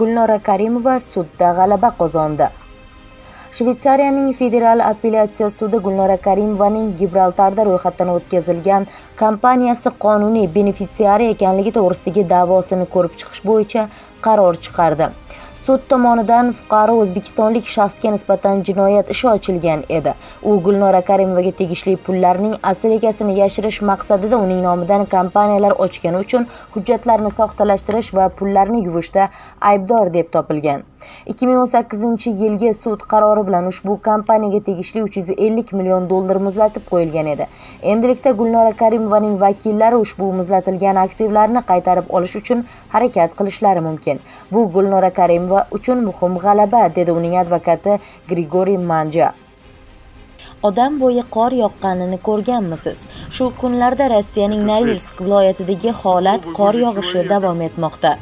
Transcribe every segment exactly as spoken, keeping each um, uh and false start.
Gulnora Karimova sudda g'alaba qozondi. Shveysariyaning federal apellyatsiya sudi Gulnora Karimovaning Gibraltarda ro'yxatdan o'tkazilgan kompaniyasi qonuniy benefitsiari ekanligi to'g'risidagi da'vosini ko'rib chiqish bo'yicha qaror chiqardi. Sud tomonidan fuqaro o'zbekistonlik shaxsga nisbatan jinoyat ishi ochilgan edi. U Gulnora Karimovaga tegishli pullarning asl egasini yashirish maqsadida uning nomidan kompaniyalar ochgani uchun hujjatlarni soxtalashtirish va pullarni yuvishda aybdor deb topilgan. ikki ming o'n sakkizinchi yilgi sud qarori bilan ushbu kompaniyaga tegishli uch yuz ellik million dollar muzlatib qo'yilgan edi. Endilikda Gulnora Karimovaning vakillari ushbu muzlatilgan aktivlarni qaytarib olish uchun harakat qilishlari mumkin. Bu Gulnora Karimova uchun muhim g'alaba, dedi uning advokati Grigoriy Manja. Odam bo'yi qor yoqqanini ko'rganmisiz? Shu kunlarda Rossiyaning Norilsk viloyatidagi holat qor yog'ishi davom etmoqda.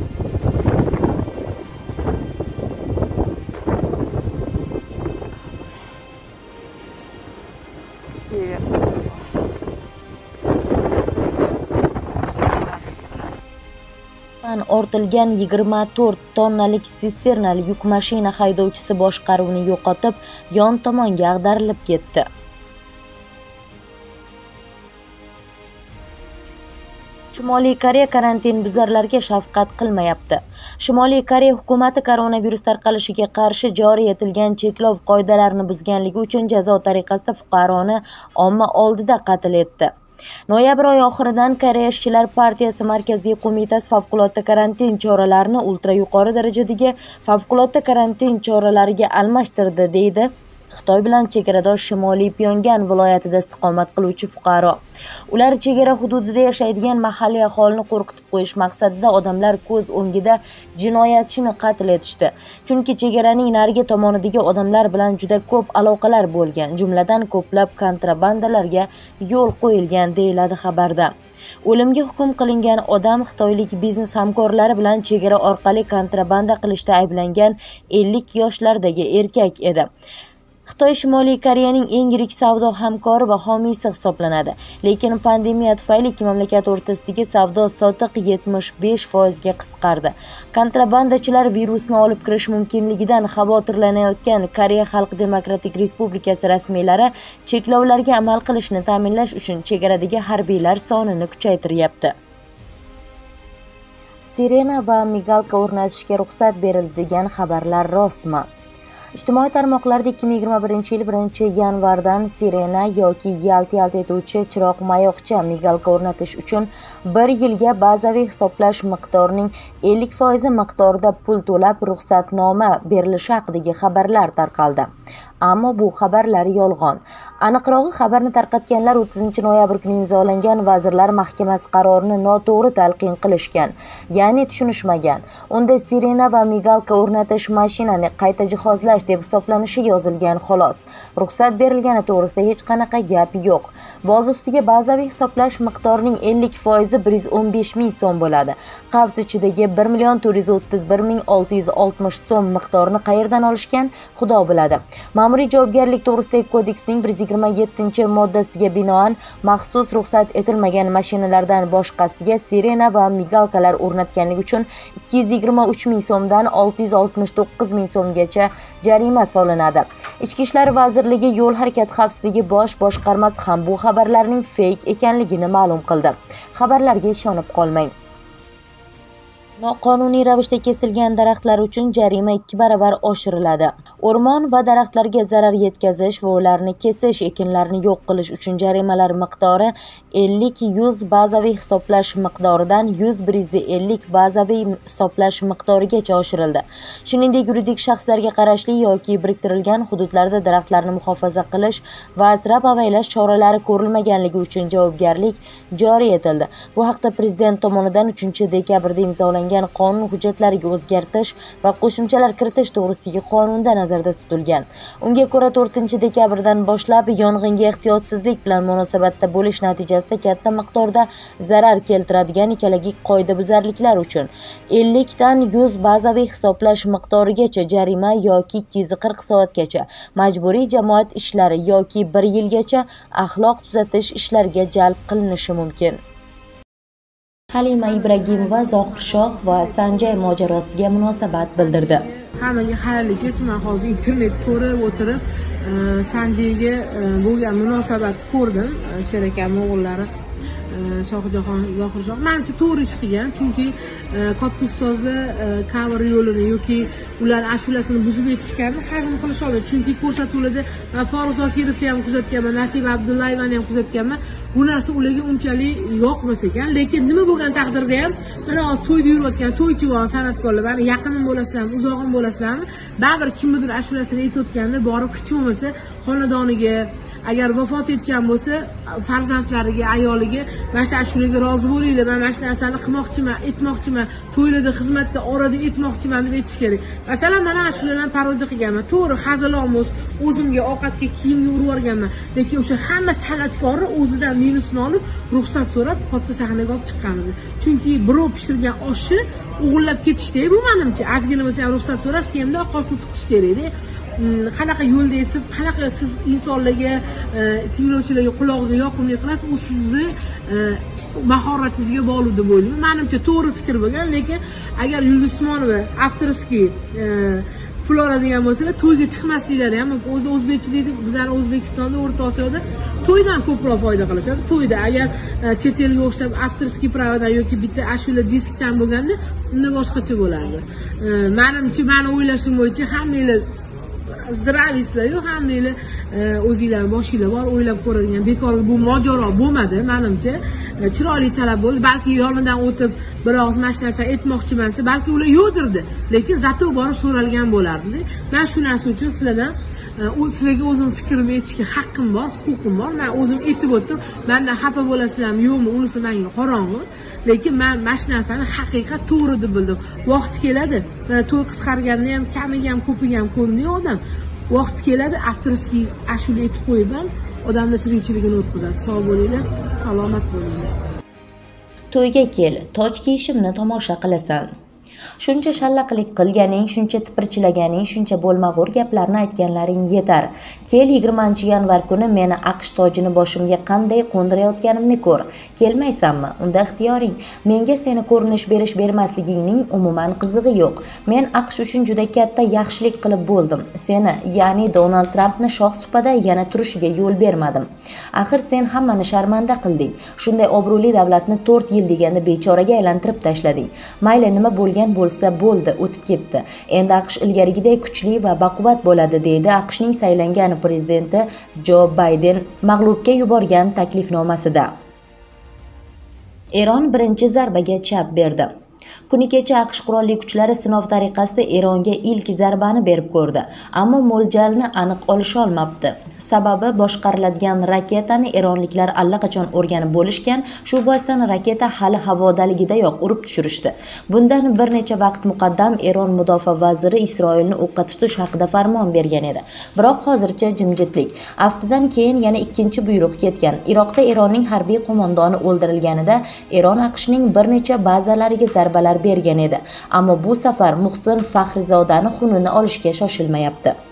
Ortilgan yigirma to'rt tonnalik sisternali yuk mashina haydovchisi boshqaruvni yo'qotib, yon tomonga ag'darilib ketdi. Shimoliy Koreya karantin buzarlarga shafqat qilmayapti. Shimoliy Koreya hukumati koronavirus tarqalishiga qarshi joriy etilgan cheklov qoidalarini buzganligi uchun jazo tariqasida fuqaroni omma oldida qatl etdi. Noyabr oyi oxiridan Koreya ishchilar partiyasi markaziy qo'mitasi favqulodda karantin choralarini ultra yuqori darajadagi favqulodda karantin choralariga almashtirdi, deydi Xitoy bilan chegaradosh Shimoliy Pyongan viloyatida istiqomat qiluvchi fuqaro. Ular chegara hududida yashaydigan mahalliy aholini qo'rqitib qo'yish maqsadida odamlar ko'z o'ngida jinoyatchini qatl etishdi. Chunki chegaraning narigi tomonidagi odamlar bilan juda ko'p aloqalar bo'lgan, jumladan ko'plab kontrabandalarga yo'l qo'yilgan, deyiladi xabarda. O'limga hukm qilingan odam xitoylik biznes hamkorlari bilan chegara orqali kontrabanda qilishda ayblangan ellik yoshlardagi erkak edi. Xitoy Shimoliy Koreyaning eng yirik savdo hamkori va homiysi hisoblanadi. Lekin pandemiya tufayli ikki mamlakat o'rtasidagi savdo sotiq yetmish besh foizga qisqardi. Kontrabandachilar virusni olib kirish mumkinligidan xavotirlanayotgan Koreya Xalq Demokratik Respublikasi rasmiylari cheklovlarga amal qilishni ta'minlash uchun chegaradagi harbiylar sonini kuchaytiryapti. Sirena va migalka o'rnatishga ruxsat berildi degan xabarlar rostmi? Ijtimoiy tarmoqlarda ikki ming yigirma birinchi yil birinchi yanvardan sirena yoki yalt-yalt etuvchi chiroq mayoqcha migalka o'rnatish uchun bir yilga bazaviy hisoblash miqdorining ellik foizi miqdorida pul to'lab ruxsatnoma berilishi haqidagi xabarlar tarqaldi. Ammo bu xabarlar yolg'on. Aniqrog'i, xabarni tarqatganlar o'ttizinchi noyabr kuni imzolangan Vazirlar Mahkamasi qarorini noto'g'ri talqin qilishgan, ya'ni tushunishmagan. Unda sirena va migalka o'rnatish mashinani qayta jihozlash deb hisoblanishi yozilgan xolos. Ruxsat berilgani to'g'risida hech qanaqa gap yo'q. Boz ustiga bazaviy hisoblash miqdorining ellik foizi bir yuz o'n besh ming so'm bo'ladi. Qavs ichidagi bir million to'rt yuz o'ttiz bir ming olti yuz oltmish so'm miqdorini qayerdan olishgan, Xudo biladi. Ma'muriy javobgarlik to'g'risidagi kodeksning bir yuz yigirma yettinchi moddasiga binoan maxsus ruxsat etilmagan mashinalardan boshqasiga sirena va migalkalar o'rnatganlik uchun ikki yuz yigirma uch ming so'mdan olti yuz oltmish to'qqiz ming so'mgacha jarima solinadi. Ichki ishlar vazirligi yo'l harakati xavfsizligi bosh boshqarmasi ham bu xabarlarning fake ekanligini ma'lum qildi. Xabarlarga ishonib qolmang. Noqonuniy ravishda kesilgan daraxtlar uchun jarima ikki baravar oshiriladi. O'rmon va daraxtlarga zarar yetkazish va ularni kesish, ekinlarni yo'q qilish uchun jarimalar miqdori ellik yuz bazaviy hisoblash miqdoridan yuz bir yuz ellik bazaviy hisoblash miqdorigacha oshirildi. Shuningdek, yuridik shaxslarga qarashli yoki biriktirilgan hududlarda daraxtlarni muhofaza qilish va asrab-avaylash choralari ko'rilmaganligi uchun javobgarlik joriy etildi. Bu haqda Prezident tomonidan uchinchi dekabrda imzolangan qonun hujjatlariga o'zgartish va qo'shimchalar kiritish to'g'risidagi qonunda nazarda tutilgan. Unga ko'ra to'rtinchi dekabrdan boshlab yong'inga ehtiyotsizlik bilan munosabatda bo'lish natijasida katta miqdorda zarar keltiradigan ekologik qoidabuzarliklar uchun ellik dan yuz bazaviy hisoblash miqdorigacha jarima yoki ikki yuz qirq soatgacha majburiy jamoat ishlari yoki bir yilgacha axloq tuzatish ishlariga jalb qilinishi mumkin. Halima Ibragimova Zohir Shoh va Sanjay mojarosiga munosabat bildirdi. Hammaga xayrli men hozir internet ko'rib o'tirib Sanjayga bo'lgan munosabatni ko'rdim. Sherakam o'g'illari Shohjahon Zohir Shoh menimcha to'g'ri ish qilgan, chunki katta ustozlar cover yo'lini yoki ular ashulasini buzib yetishganini hazm qilish oladi. Chunki ko'rsatuvlarda Farruh Zokirovni ham kuzatganman, Nasiba Abdullayevani ham kuzatganman. Bu narsa ularga unchalik yoqmas ekan, lekin nima bo'lgan taqdirda ham mana hozir to'yda yurayotgan to'ychivon san'atkorlar, mana yaqinim bo'lasizlarmi, uzog'im bo'lasizlarmi, baribir kimnidir ashulasini aytayotganda borib hech bo'lmasa xonadoniga, agar vafot etgan bo'lsa farzandlariga, ayoliga mana shu ashulaga rozi bo'linglar, men mana shu narsani qilmoqchiman, aytmoqchiman, to'ylarda xizmatda orada aytmoqchiman deb aytish kerak. Masalan, mana ashulalarni parodiya qilganman. To'g'ri, hazilomuz, o'zimga ovqatga, kiyimga urib yuborganman, lekin o'sha hamma san'atkorni o'zidan minusni olib, ruxsat so'rab katta sahnaga olib chiqqanmiz. Chunki birov pishirgan oshni o'g'irlab ketishda, bu menimcha ozgina bo'lsa ham ruxsat so'rab, kiyimda oq osh tiqish kerak-da. Qanaqa yo'lda aytib, qanaqa siz insonlarga, tinglovchilarga qulog'iga yoqimli qilasiz, u sizni mahoratingizga bog'liq deb o'ylayman. Menimcha to'g'ri fikr bo'lgan, lekin agar Yulduz Usmonova avtorskiy pul oladigan bo'lsalar, to'yga chiqmasliklari ham mumkin. O'zi o'zbekchilikni bizning O'zbekistonda, O'rta Osiyoda to'ydan ko'proq foyda qilishadi. To'yda agar chet elga o'xshab avtorskiy pravadan yoki bitta ashula diskdan bo'lganda, unda boshqacha bo'lardi. Menimcha, meni o'ylashim bo'yicha hammanglar zdraviylar-yu, hammanglar o'zinglar boshinglar bor, o'ylab ko'radigan bekor bu mojaro bo'lmadi menimcha. Chiroyli talab bo'ldi. Balki yonidan o'tib bir og'iz mana shu narsa aytmoqchiman desa, balki ular yo'dirdi, lekin zato borib so'ralgan bo'lardi. Men shu narsa uchun sizlardan u sizlarga o'zim fikrimni aytishga haqqim bor, huquqim bor. Men o'zim aytib o'tdim. Mendan xafa bo'lasizlarmi, yo'qmi, unisi menga qorong'i. Lekin men mana shu narsani haqiqat to'g'ri deb bildim. Vaqt keladi. To'y qisqarganda ham, kamiga ham, ko'piga ham ko'ndiyo odam. Vaqt keladi, avtorskiy ashula aytib qo'yib ham odamni tirikchiligini o'tkazadi. Sog' bo'linglar, salomat bo'linglar. To'yga kel, toj kiyishimni tomosha qilasan. Shuncha shallaqlik qilganing, shuncha tipirchilaganing, shuncha bo'lmag'ur gaplarni aytganlaring yetar. Kel yigirmanchi yanvar kuni meni aqsh tojini boshimga qanday qo'ndirayotganimni ko'r. Kelmaysanmi? Unda ixtiyoring. Menga seni ko'rinish berish bermasligingning umuman qizig'i yo'q. Men aqsh uchun juda katta yaxshilik qilib bo'ldim. Seni, ya'ni Donald Trampni shoh supada yana turishiga yo'l bermadim. Axir sen hammani sharmanda qilding. Shunday obro'li davlatni to'rt yil deganda bechoraga aylantirib tashlading. Mayli nima bo'lgan bo'lsa bo'ldi, o'tib ketdi. Endi aqsh ilgarigidek kuchli va baquvvat bo'ladi, deydi aqshning saylangan prezidenti Jo Bayden mag'lubga yuborgan taklifnomasida. Eron birinchi zarbaga chap berdi. Kuni kecha aqsh qurolli kuchlari sinov tariqasida Eronga ilk zarbani berib ko'rdi, ammo mo'ljalni aniq olisha olmabdi. Sababi boshqariladigan raketani eronliklar allaqachon o'rganib bo'lishgan, shu boisdan raketa hali havodaligidayoq urib tushirishdi. Bundan bir necha vaqt muqaddam Eron mudofaa vaziri Isroilni o'qqa tutish haqida farmon bergan edi. Biroq hozircha jimjitlik. Haftadan keyin yana ikkinchi buyruq ketgan. Iroqda Eronning harbiy qo'mondoni o'ldirilganida Eron aqshning bir necha bazalariga zarbalar bergan edi. Ammo bu safar Muhsin Faxrizodani xunini olishga shoshilmayapti.